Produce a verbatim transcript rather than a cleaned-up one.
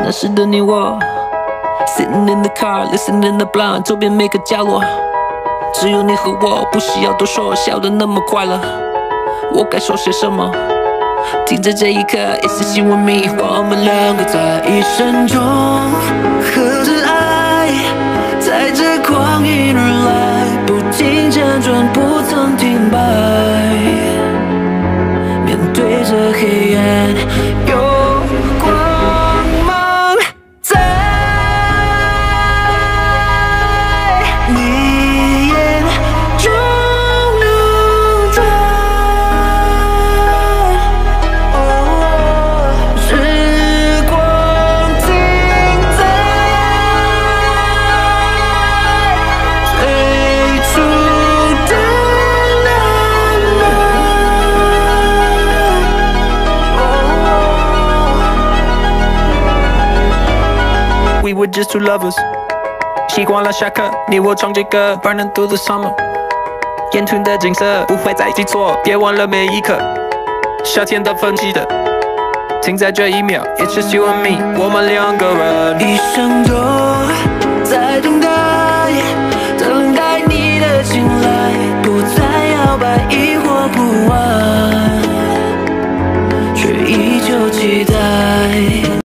那时的你我 ，sitting in the car, listening the blind， 周边每个角落，只有你和我，不需要多说，笑得那么快乐。我该说些什么？停在这一刻，It's just you and me， 我们两个在一生中合着爱，在这狂野而来，不停辗转，不曾停摆。面对着黑暗，有光芒在你眼中流转。时光停在最初的那么。We were just two lovers， 习惯了下课，你我唱着歌 ，Burning through the summer， 眼前的景色不会再记错，别忘了每一刻，夏天的风记得，停在这一秒 ，It's just you and me， 我们两个人一生都。